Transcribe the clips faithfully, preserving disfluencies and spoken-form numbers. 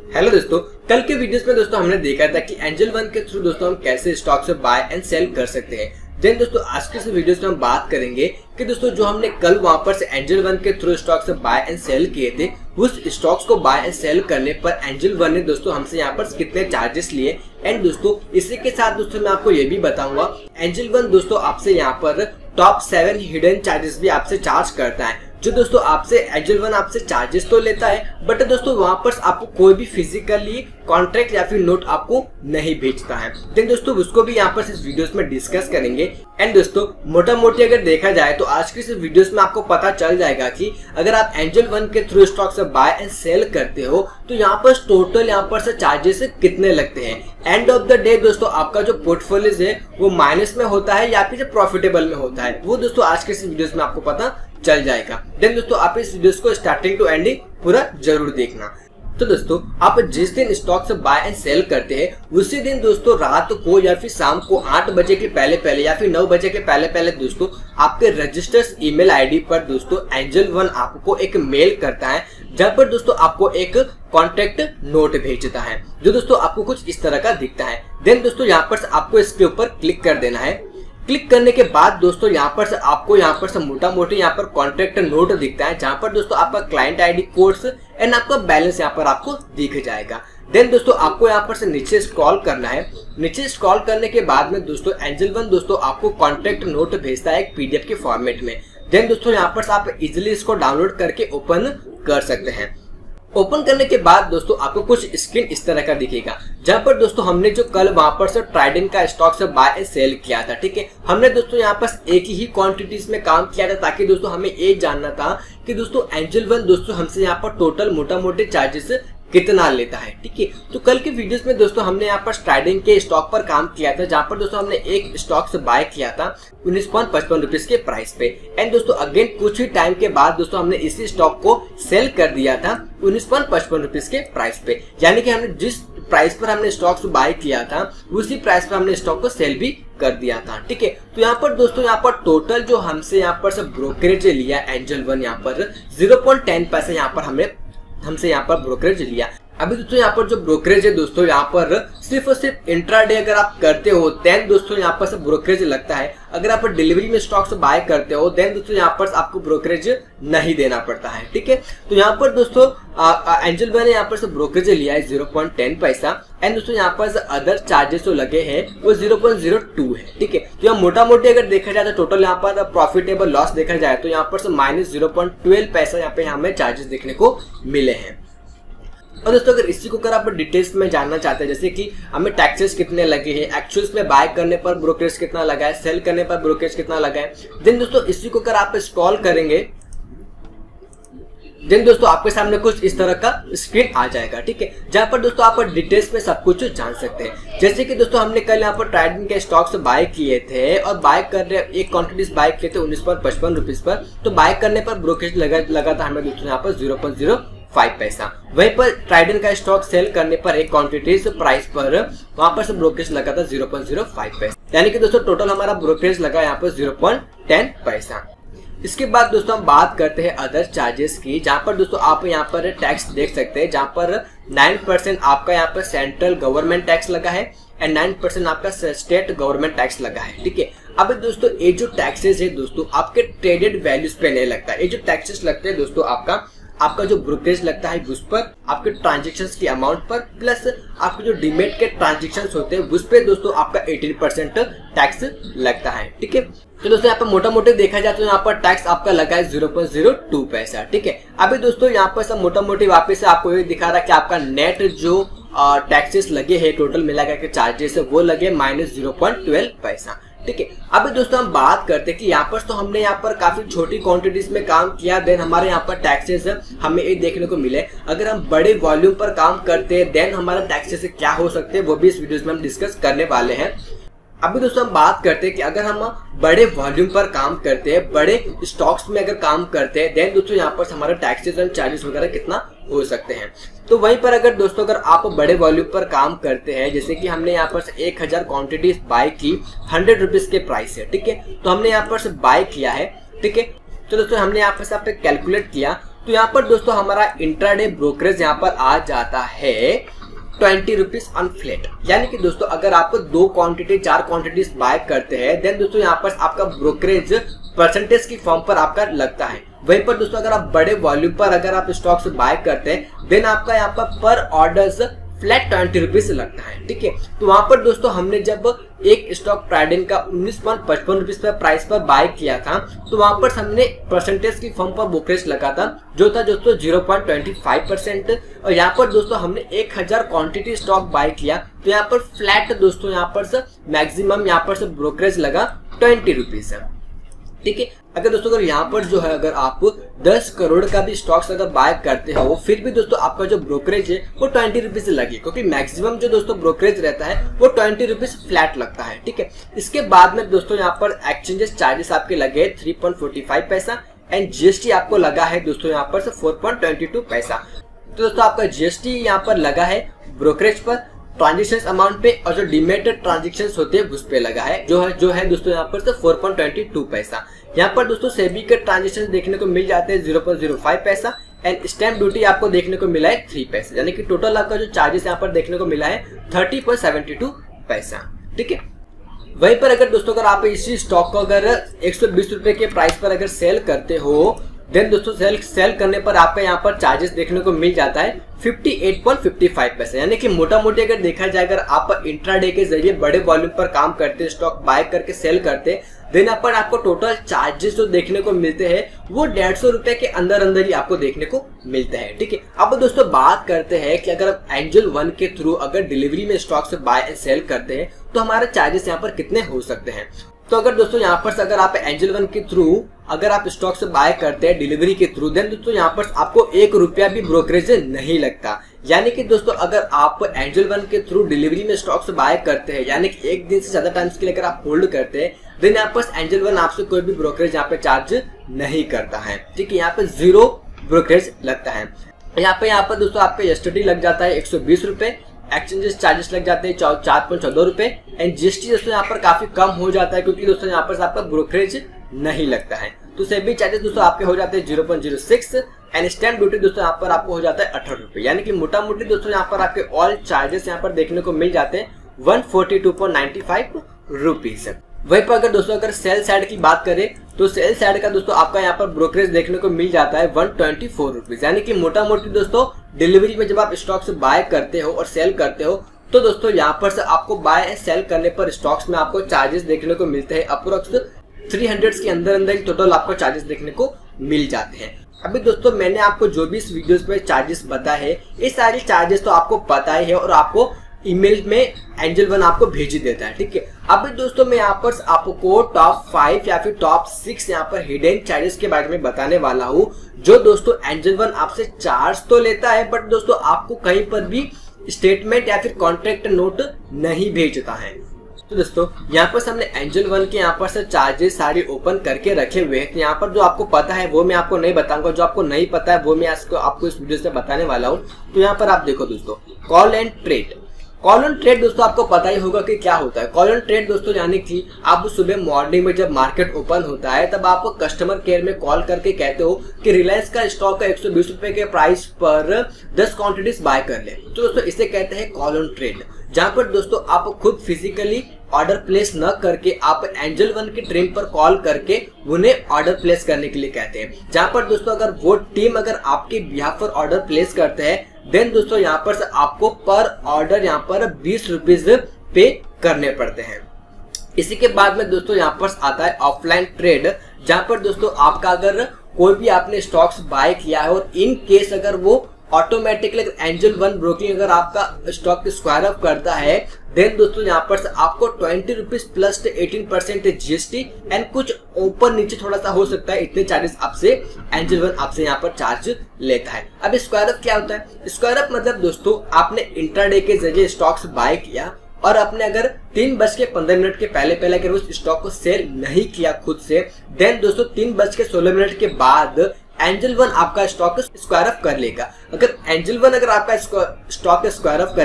Hello दोस्तों, कल के वीडियोस में दोस्तों हमने देखा था कि एंजल वन के थ्रू दोस्तों हम कैसे स्टॉक से बाय एंड सेल कर सकते हैं। देन दोस्तों आज के इस वीडियोस में हम बात करेंगे कि दोस्तों जो हमने कल वहां पर से एंजल वन के थ्रू स्टॉक से बाय एंड सेल किए थे, उस स्टॉक्स को बाय एंड सेल करने पर एंजल वन ने दोस्तों हमसे यहाँ पर कितने चार्जेस लिए। एंड दोस्तों इसी के साथ दोस्तों मैं आपको ये भी बताऊंगा एंजल वन दोस्तों आपसे यहाँ पर टॉप सेवन हिडन चार्जेस भी आपसे चार्ज करता है। जो दोस्तों आपसे एंजल वन आपसे चार्जेस तो लेता है, बट दोस्तों वहां पर आपको कोई भी फिजिकली कॉन्ट्रैक्ट या फिर नोट आपको नहीं भेजता है। देन दोस्तों उसको भी यहाँ पर इस वीडियोस में डिस्कस करेंगे। एंड दोस्तों मोटा मोटी अगर देखा जाए तो आज के इस वीडियोस में आपको पता चल जाएगा कि अगर आप एंजल वन के थ्रू स्टॉक से बाय एंड सेल करते हो तो यहाँ पर टोटल यहाँ पर से चार्जेस कितने लगते हैं। एंड ऑफ द डे दोस्तों आपका जो पोर्टफोलियोज है वो माइनस में होता है या फिर प्रॉफिटेबल में होता है, वो दोस्तों आज के इस वीडियोस में आपको पता चल जाएगा। देन दोस्तों आप इस वीडियोस को स्टार्टिंग टू एंडिंग पूरा जरूर देखना। तो दोस्तों आप जिस दिन स्टॉक से बाय एंड सेल करते हैं उसी दिन दोस्तों रात को या फिर शाम को आठ बजे के पहले पहले या फिर नौ बजे के पहले पहले दोस्तों आपके रजिस्टर्स ईमेल आईडी पर दोस्तों एंजल वन आपको एक मेल करता है, जहां पर दोस्तों आपको एक कॉन्ट्रैक्ट नोट भेजता है जो दोस्तों आपको कुछ इस तरह का दिखता है। देन दोस्तों यहाँ पर आपको इसके ऊपर क्लिक कर देना है। क्लिक करने के बाद दोस्तों यहाँ पर से आपको यहाँ पर से मोटा मोटी यहाँ पर कॉन्ट्रैक्ट नोट दिखता है, जहां पर दोस्तों आपका क्लाइंट आईडी, कोड्स एंड आपका बैलेंस यहाँ पर आपको दिख जाएगा। देन दोस्तों आपको यहाँ पर से नीचे स्क्रॉल करना है। नीचे स्क्रॉल करने के बाद में दोस्तों एंजल वन दोस्तों आपको कॉन्ट्रैक्ट नोट भेजता है एक पीडीएफ के फॉर्मेट में। देन दोस्तों यहाँ पर आप इजिली इसको डाउनलोड करके ओपन कर सकते हैं। ओपन करने के बाद दोस्तों आपको कुछ स्क्रीन इस तरह का दिखेगा, जहां पर दोस्तों हमने जो कल वहां पर से ट्राइडेंट का स्टॉक से बाय एंड सेल किया था, ठीक है। हमने दोस्तों यहाँ पर एक ही क्वांटिटीज में काम किया था ताकि दोस्तों हमें ये जानना था कि दोस्तों एंजल वन दोस्तों हमसे यहाँ पर टोटल मोटा मोटे चार्जेस कितना लेता है, ठीक है। तो कल के वीडियोस में दोस्तों हमने यहाँ पर ट्राइडेंट के स्टॉक पर काम किया था, जहां पर दोस्तों हमने एक स्टॉक से बाय किया था उन्नीस पॉइंट पचपन रुपीज के प्राइस पे। एंड दोस्तों अगेन कुछ ही टाइम के बाद दोस्तों हमने इसी स्टॉक को सेल कर दिया था उन्नीस पॉइंट पचपन रुपीज के प्राइस पे, यानी कि हमने जिस प्राइस पर हमने स्टॉक से बाय किया था उसी प्राइस पर हमने स्टॉक को सेल भी कर दिया था, ठीक है। तो यहाँ पर दोस्तों यहाँ पर टोटल जो हमसे यहाँ पर सब ब्रोकरेज लिया एंजल वन यहाँ पर जीरो पॉइंट टेन पैसे यहाँ पर हमने हमसे यहाँ पर ब्रोकरेज लिया। अभी दोस्तों यहाँ पर जो ब्रोकरेज है दोस्तों यहाँ पर सिर्फ और सिर्फ इंट्राडे अगर आप करते हो देन दोस्तों यहाँ पर से ब्रोकरेज लगता है। अगर आप डिलीवरी में स्टॉक से बाय करते हो देन दोस्तों यहाँ पर आपको ब्रोकरेज नहीं देना पड़ता है, ठीक है। तो यहाँ पर दोस्तों एंजल वन ने यहाँ पर से ब्रोकरेज लिया है जीरो पॉइंट टेन पैसा। एंड दोस्तों यहाँ पर अदर चार्जेस जो लगे हैं वो जीरो पॉइंट जीरो टू है, ठीक है। तो यहाँ मोटा मोटी अगर देखा जाए तो टोटल यहाँ पर प्रॉफिटेबल लॉस देखा जाए तो यहाँ पर से माइनस जीरो पॉइंट ट्वेल्व पैसा यहाँ पे हमें चार्जेस देखने को मिले हैं। और दोस्तों अगर इसी को अगर आप डिटेल्स में जानना चाहते हैं जैसे कि हमें टैक्सेस कितने लगे हैं, एक्चुअल्स में बाय करने पर ब्रोकरेज कितना लगा है, सेल करने पर ब्रोकरेज कितना लगा है, देन दोस्तों इसी को अगर आप स्क्रॉल करेंगे देन दोस्तों आपके सामने कुछ इस तरह का स्क्रीन आ जाएगा, ठीक है, जहां पर दोस्तों आप डिटेल्स में सब कुछ जान सकते हैं। जैसे कि दोस्तों हमने कल यहाँ पर ट्राइडेंट के स्टॉक से बाय किए थे और बाय कर रहे एक क्वांटिटीज बाय किए थे उन्नीस पॉइंट पचपन रुपीज पर, तो बाय करने पर ब्रोकरेज लगा लगा था हमें दोस्तों यहाँ पर जीरो पॉइंट जीरो फाइव पैसा। वहीं पर ट्राइडेंट का स्टॉक सेल करने पर एक क्वांटिटीज प्राइस पर वहां पर से ब्रोकरेज लगा था जीरो पॉइंट जीरो फाइव पैसा, यानी कि दोस्तों टोटल हमारा ब्रोकरेज लगा यहाँ पर जीरो पॉइंट टेन पैसा। इसके बाद दोस्तों हम बात करते हैं अदर चार्जेस की, जहां पर दोस्तों आप यहाँ पर टैक्स देख सकते हैं, जहां पर नाइन परसेंट आपका यहाँ पर सेंट्रल गवर्नमेंट टैक्स लगा है एंड नाइन परसेंट आपका स्टेट गवर्नमेंट टैक्स लगा है, ठीक है। अब दोस्तों ये जो टैक्सेस है दोस्तों आपके ट्रेडेड वैल्यूज पे नहीं लगता है। ये जो टैक्सेस लगते हैं दोस्तों आपका आपका जो ब्रोकरेज लगता है उस पर, आपके ट्रांजेक्शन्स की अमाउंट पर, प्लस आपके जो डीमेट के ट्रांजेक्शन्स होते हैं उस पे दोस्तों आपका अठारह परसेंट टैक्स लगता है, ठीक है। तो दोस्तों यहाँ पर मोटा मोटे देखा जाए तो यहाँ पर टैक्स आपका लगा है जीरो पॉइंट जीरो टू पैसा, ठीक है। अभी दोस्तों यहाँ पर सब मोटा मोटी वापस से आपको ये दिखा रहा है कि आपका नेट जो टैक्सेस लगे हैं टोटल मिला के चार्जेस है वो लगे माइनस जीरो पॉइंट ट्वेल्व पैसा, ठीक है। अभी दोस्तों हम बात करते हैं कि यहाँ पर तो हमने यहाँ पर काफी छोटी क्वांटिटीज में काम किया, देन हमारे यहाँ पर टैक्सेस हमें ये देखने को मिले। अगर हम बड़े वॉल्यूम पर काम करते हैं देन हमारे टैक्सेस क्या हो सकते हैं वो भी इस वीडियो में हम डिस्कस करने वाले हैं। अभी दोस्तों हम बात करते हैं कि अगर हम बड़े वॉल्यूम पर काम करते हैं, बड़े स्टॉक्स में अगर काम करते हैं देन दोस्तों यहाँ पर हमारा टैक्सेस एंड चार्जेस वगैरह कितना हो सकते हैं। तो वहीं पर अगर दोस्तों अगर आप बड़े वॉल्यूम पर काम करते हैं, जैसे कि हमने यहाँ पर से एक हजार क्वांटिटी बाय की हंड्रेड रुपीज के प्राइस है, ठीक है। तो हमने यहाँ पर से बाय किया है, ठीक है। तो दोस्तों हमने यहाँ पर से कैलकुलेट किया तो यहाँ पर दोस्तों हमारा इंट्राडे ब्रोकरेज यहाँ पर आ जाता है ट्वेंटी रुपीज ऑन फ्लैट। यानी कि दोस्तों अगर आप दो क्वांटिटी चार क्वांटिटीज बाय करते हैं देन दोस्तों यहाँ पर आपका ब्रोकरेज परसेंटेज की फॉर्म पर आपका लगता है। वहीं पर दोस्तों अगर आप बड़े वॉल्यूम पर अगर आप स्टॉक से बाय करते हैं देन आपका यहाँ पर पर ऑर्डर फ्लैट ट्वेंटी रुपीज लगता है। ठीक है, तो वहां पर दोस्तों हमने जब एक स्टॉक प्राइडेन का उन्नीस पॉइंट पचपन रुपीज पर प्राइस पर बाय किया था तो वहां पर हमने परसेंटेज की फॉर्म पर ब्रोकरेज लगा था जो था दोस्तों zero point two five percent. और यहाँ पर दोस्तों हमने एक हजार क्वांटिटी स्टॉक बाय किया तो यहाँ पर फ्लैट दोस्तों यहाँ पर से मैक्सिमम यहाँ पर से ब्रोकरेज लगा ट्वेंटी रुपीज है। ठीक है, अगर दोस्तों अगर यहाँ पर जो है अगर आप दस करोड़ का भी स्टॉक्स अगर बाय करते हो फिर भी दोस्तों आपका जो ब्रोकरेज है वो ट्वेंटी रुपीज लगे, क्योंकि मैक्सिमम जो दोस्तों ब्रोकरेज रहता है वो ट्वेंटी रुपीज फ्लैट लगता है। ठीक है, इसके बाद में दोस्तों यहाँ पर एक्सचेंजेस चार्जेस आपके लगे थ्री पॉइंट फोर फाइव पैसा एंड जीएसटी आपको लगा है दोस्तों यहाँ पर से फोर पॉइंट टू टू पैसा। तो दोस्तों आपका जीएसटी यहाँ पर लगा है ब्रोकरेज पर, ट्रांजेक्शन अमाउंट पे और जो डिमेटेड ट्रांजेक्शन होते हैं उस पे लगा है जो है जो है दोस्तों यहाँ पर से फोर पॉइंट टू टू पैसा। यहाँ पर दोस्तों सेबी के ट्रांजेक्शन देखने को मिल जाते हैं जीरो पॉइंट जीरो फाइव पैसा एंड स्टैम्प ड्यूटी आपको देखने को मिला है थ्री पैसा। यानी कि टोटल आपका जो चार्जेस यहाँ पर देखने को मिला है थर्टी पॉइंट सेवेंटी टू पैसा। ठीक है, वहीं पर अगर दोस्तों अगर आप इसी स्टॉक को अगर एक सौ बीस रुपए के प्राइस पर अगर सेल करते हो देन दोस्तों सेल सेल करने पर आपका यहाँ पर चार्जेस देखने को मिल जाता है fifty eight point five five पैसा। यानी कि मोटा मोटी अगर देखा जाए अगर आप इंट्राडे के जरिए बड़े वॉल्यूम पर काम करते स्टॉक बाय करके सेल करते देन अपन आपको टोटल चार्जेस जो देखने को मिलते हैं वो डेढ़ सौ रुपए के अंदर अंदर ही आपको देखने को मिलते हैं। ठीक है, अब दोस्तों बात करते हैं कि अगर आप एंजल वन के थ्रू अगर डिलीवरी में स्टॉक से बाय एंड सेल करते हैं तो हमारे चार्जेस यहाँ पर कितने हो सकते हैं। तो अगर दोस्तों यहाँ पर अगर आप एंजल वन के थ्रू अगर आप स्टॉक से बाय करते हैं डिलीवरी के थ्रू देन दोस्तों यहाँ पर आपको एक रुपया भी ब्रोकरेज नहीं लगता। यानी कि दोस्तों अगर आप एंजल वन के थ्रू डिलीवरी में स्टॉक से बाय करते हैं यानी कि एक दिन से ज्यादा टाइम के लिए अगर आप होल्ड करते हैं देन यहाँ पर एंजल वन आपसे कोई भी ब्रोकरेज यहाँ पे चार्ज नहीं करता है। ठीक है, यहाँ पे जीरो ब्रोकरेज लगता है। यहाँ पे यहाँ पर दोस्तों आपका एसटीडी लग जाता है एक सौ बीस रुपए, एक्सचेंजेस चार्जेस लग जाते हैं चार पॉइंट चौदह रुपए एंड जीएसटी दोस्तों यहाँ पर काफी कम हो जाता है क्योंकि दोस्तों यहाँ पर आपका ब्रोकरेज नहीं लगता है। तो सेबी चार्जेस दोस्तों आपके हो जाते हैं zero point zero six and stamp duty दोस्तों यहाँ पर आपको हो जाता है अठारह रुपए। यानी कि मोटा मोटी दोस्तों यहाँ पर आपके ऑल चार्जेस यहाँ पर देखने को मिल जाते हैं one forty two point ninety five rupees. वहीं पर अगर दोस्तों अगर सेल साइड की बात करें तो सेल साइड का दोस्तों आपका यहाँ पर ब्रोकरेज देखने को मिल जाता है वन ट्वेंटी फोर रुपीज। यानी कि मोटा मोटी दोस्तों डिलीवरी में जब आप स्टॉक से बाय करते हो और सेल करते हो तो दोस्तों यहाँ पर से आपको बाय एंड सेल करने पर स्टॉक्स में आपको चार्जेस देखने को मिलते हैं अप्रोक्स थ्री हंड्रेड के अंदर अंदर टोटल आपको चार्जेस देखने को मिल जाते हैं। अभी दोस्तों मैंने आपको जो भी इस वीडियोस पे चार्जेस बताए हैं ये सारे चार्जेस तो आपको पता ही है और आपको ईमेल में एंजल वन आपको भेज ही देता है। ठीक है, अभी दोस्तों मैं यहाँ पर आपको टॉप फाइव या फिर टॉप सिक्स यहाँ पर हिडन चार्जेस के बारे में बताने वाला हूँ जो दोस्तों एंजल वन आपसे चार्ज तो लेता है बट दोस्तों आपको कहीं पर भी स्टेटमेंट या फिर कॉन्ट्रैक्ट नोट नहीं भेजता है। तो दोस्तों यहाँ पर हमने एंजल वन के यहाँ पर से चार्जेस सारे ओपन करके रखे हुए हैं। तो यहाँ पर जो आपको पता है वो मैं आपको नहीं बताऊंगा, जो आपको नहीं पता है वो मैं आपको आपको इस वीडियो से बताने वाला हूँ। तो यहाँ पर आप देखो दोस्तों call and trade. Call on trade दोस्तों आपको पता ही होगा कि क्या होता है। कॉल ऑन ट्रेड दोस्तों यानी कि आप सुबह मॉर्निंग में जब मार्केट ओपन होता है तब आप कस्टमर केयर में कॉल करके कहते हो कि रिलायंस का स्टॉक का एक सौ बीस रुपए के प्राइस पर दस क्वांटिटीज बाय कर ले। तो दोस्तों इसे कहते हैं कॉल ऑन ट्रेड, जहां पर दोस्तों आप खुद फिजिकली ऑर्डर प्लेस न करके आप एंजल वन की टीम पर कॉल करके उन्हें ऑर्डर प्लेस करने के लिए कहते हैं। जहां पर दोस्तों अगर वो टीम अगर आपके बिहाफ पर ऑर्डर प्लेस करते हैं देन दोस्तों यहाँ पर से आपको पर ऑर्डर यहाँ पर बीस रुपीज पे करने पड़ते हैं। इसी के बाद में दोस्तों यहाँ पर आता है ऑफलाइन ट्रेड, जहां पर दोस्तों आपका अगर कोई भी आपने स्टॉक्स बाय किया है और इन केस अगर वो ऑटोमेटिकली एंजल वन ब्रोकिंग अगर आपका स्टॉक स्क्वायर अप करता है देन दोस्तों यहाँ पर से आपको twenty rupees plus eighteen percent GST and कुछ ऊपर नीचे थोड़ा सा हो सकता है इतने चार्जेस आपसे एंजल वन आपसे यहाँ पर चार्ज लेता है। अब स्क्वायर अप क्या होता है? स्क्वायर अप मतलब दोस्तों आपने इंट्राडे के जरिए स्टॉक्स बाय किया और आपने अगर तीन बज के पंद्रह मिनट के पहले पहले अगर उस स्टॉक को सेल नहीं किया खुद से देन दोस्तों तीन बज के सोलह मिनट के बाद एंजल वन आपका स्टॉक स्क्वायर अप कर लेगा। अगर एंजल वन अगर आपका स्टॉक स्क्वायर अप करेगा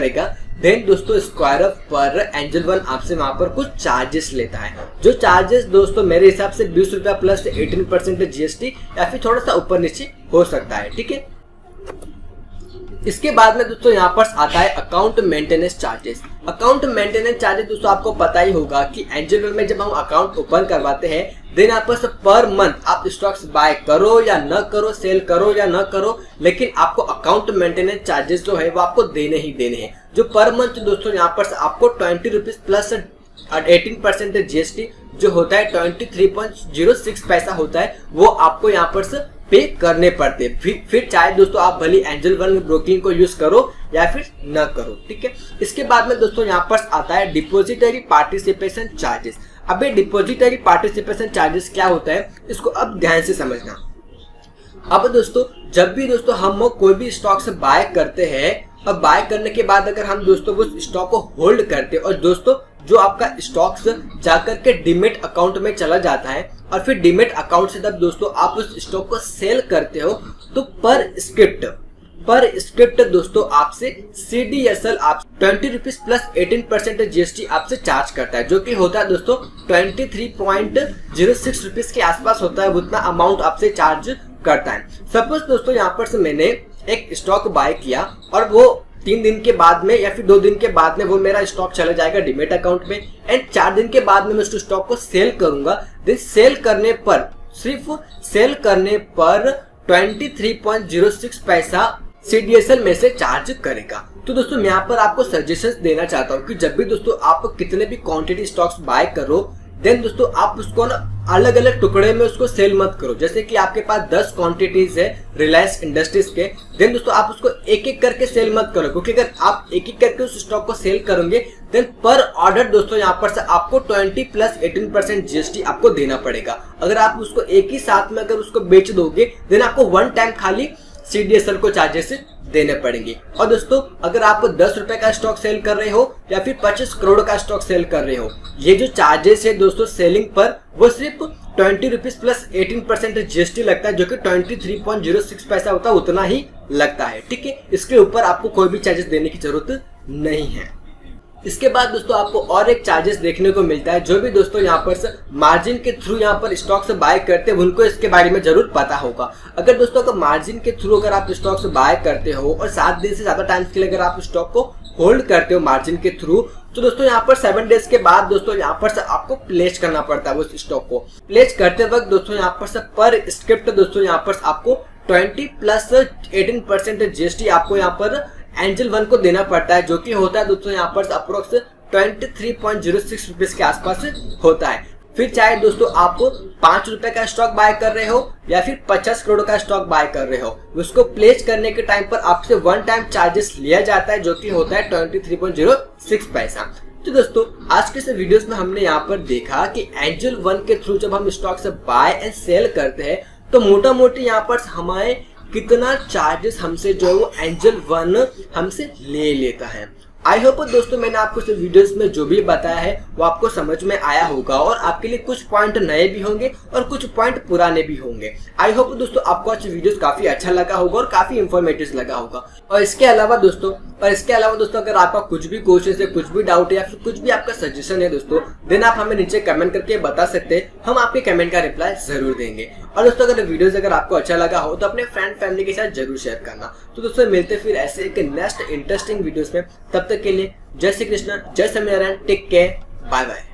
देन दोस्तों स्क्वायर ऑफ पर एंजल वन आपसे वहां पर कुछ चार्जेस लेता है, जो चार्जेस दोस्तों मेरे हिसाब से बीस रुपया प्लस एटीन परसेंट जीएसटी या फिर थोड़ा सा ऊपर नीचे हो सकता है, ठीक है। इसके बाद में दोस्तों यहाँ पर आता है account maintenance charges. Account maintenance charges दोस्तों आपको पता ही होगा कि एंजल वन में जब हम अकाउंट ओपन करवाते हैं देन यहाँ पर पर मंथ आप स्टॉक्स बाय करो या न करो, सेल करो या न करो, लेकिन आपको अकाउंट मेंटेनेंस चार्जेस जो है वो आपको देने ही देने हैं, जो पर मंथ दोस्तों यहाँ पर आपको twenty rupees plus eighteen percent GST जो होता है twenty three point zero six पैसा होता है, वो आपको यहाँ पर पे करने पड़ते हैं। फिर, फिर चाहे दोस्तों आप भले एंजल वन ब्रोकिंग को यूज करो या फिर न करो, ठीक है। इसके बाद में दोस्तों यहाँ पर आता है डिपॉजिटरी पार्टिसिपेशन चार्जेस। अब ये डिपॉजिटरी पार्टिसिपेशन चार्जेस क्या होता है इसको अब ध्यान से समझना। अब दोस्तों जब भी दोस्तों हम कोई भी स्टॉक से बाय करते हैं, अब बाय करने के बाद अगर हम दोस्तों वो स्टॉक को होल्ड करते हैं और दोस्तों जो आपका स्टॉक्स जाकर के डीमेट अकाउंट में चला जाता है और फिर डीमेट अकाउंट से तब दोस्तों आप उस स्टॉक को सेल करते हो तो पर स्क्रिप्ट पर स्क्रिप्ट दोस्तों आपसे सीडीएसएल आप twenty rupees plus eighteen percent GST आपसे चार्ज करता है, जो कि होता है दोस्तों twenty three point zero six rupees के आसपास होता है, उतना अमाउंट आपसे चार्ज करता है। सपोज दोस्तों यहाँ पर से मैंने एक स्टॉक बाय किया और वो तीन दिन के बाद में या फिर दो दिन के बाद में वो मेरा स्टॉक चला जाएगा डीमेट अकाउंट में एंड चार दिन के बाद में मैं उस स्टॉक को सेल करूंगा। देन सेल करने पर सिर्फ सेल करने पर twenty three point zero six पैसा सीडीएसएल में से चार्ज करेगा। तो दोस्तों मैं यहाँ पर आपको सजेशंस देना चाहता हूँ कि जब भी दोस्तों आप कितने भी क्वांटिटी स्टॉक्स बाय करो देन दोस्तों आप उसको ना अलग अलग टुकड़े में उसको सेल मत करो। जैसे कि आपके पास दस क्वांटिटीज है रिलायंस इंडस्ट्रीज के, देन दोस्तों आप उसको एक एक करके सेल मत करो, क्योंकि अगर आप एक एक करके उस स्टॉक को सेल करोगे देन पर ऑर्डर दोस्तों यहाँ पर से आपको twenty plus eighteen percent GST आपको देना पड़ेगा। अगर आप उसको एक ही साथ में अगर उसको बेच दोगे देन आपको वन टाइम खाली सीडीएसएल को चार्जेस देने पड़ेंगे। और दोस्तों अगर आप दस रुपए का स्टॉक सेल कर रहे हो या फिर पच्चीस करोड़ का स्टॉक सेल कर रहे हो, ये जो चार्जेस है दोस्तों सेलिंग पर वो सिर्फ twenty rupees plus eighteen percent GST लगता है, जो कि twenty three point zero six पैसा होता है, उतना ही लगता है, ठीक है। इसके ऊपर आपको कोई भी चार्जेस देने की जरूरत नहीं है। इसके बाद दोस्तों आपको और एक चार्जेस देखने को मिलता है, जो भी दोस्तों यहाँ पर मार्जिन के थ्रू यहाँ पर स्टॉक से बाय करते हैं उनको इसके बारे में जरूर पता होगा। अगर दोस्तों अगर मार्जिन के थ्रू अगर आप स्टॉक से बाय करते हो और सात दिन से ज्यादा टाइम के लिए अगर आप स्टॉक को होल्ड करते हो मार्जिन के थ्रू, तो दोस्तों यहाँ पर सेवन डेज के बाद दोस्तों यहाँ पर से आपको प्लेस करना पड़ता है उस स्टॉक को। प्लेस करते वक्त दोस्तों यहाँ पर से पर स्क्रिप्ट दोस्तों यहाँ पर आपको twenty plus eighteen percent GST आपको यहाँ पर एंजल वन को देना पड़ता है, जो कि होता है दोस्तों यहाँ पर approx twenty three point zero six rupees के आसपास होता है। फिर चाहे दोस्तों आप पांच रुपए का स्टॉक बाय कर रहे हो या फिर पचास करोड़ का स्टॉक बाय कर रहे हो, उसको प्लेस करने के टाइम पर आपसे वन टाइम चार्जेस लिया जाता है, जो कि होता है twenty three point zero six पैसा। तो दोस्तों आज के इस वीडियोस में हमने यहाँ पर देखा कि एंजल वन के थ्रू जब हम स्टॉक से बाय एंड सेल करते हैं तो मोटा मोटी यहाँ पर हमारे कितना चार्जेस हमसे जो है वो एंजल वन हमसे ले लेता है। आई होप दोस्तों मैंने आपको इस वीडियोस में जो भी बताया है वो आपको समझ में आया होगा और आपके लिए कुछ पॉइंट नए भी होंगे और कुछ पॉइंट पुराने भी होंगे। आई होप दोस्तों आपको आज वीडियोस काफी अच्छा लगा होगा और काफी इंफॉर्मेटिव लगा होगा। और इसके अलावा दोस्तों और इसके अलावा दोस्तों अगर आपका कुछ भी क्वेश्चन है, कुछ भी डाउट है या फिर कुछ भी आपका सजेशन है दोस्तों, देन आप हमें नीचे कमेंट करके बता सकते हैं, हम आपके कमेंट का रिप्लाई जरूर देंगे। और दोस्तों अगर वीडियोस अगर आपको अच्छा लगा हो तो अपने फ्रेंड फैमिली के साथ जरूर शेयर करना। तो दोस्तों मिलते फिर ऐसे एक नेक्स्ट इंटरेस्टिंग वीडियोस में, तब तक के लिए जय श्री कृष्ण, जय Swaminarayan, take care, bye bye.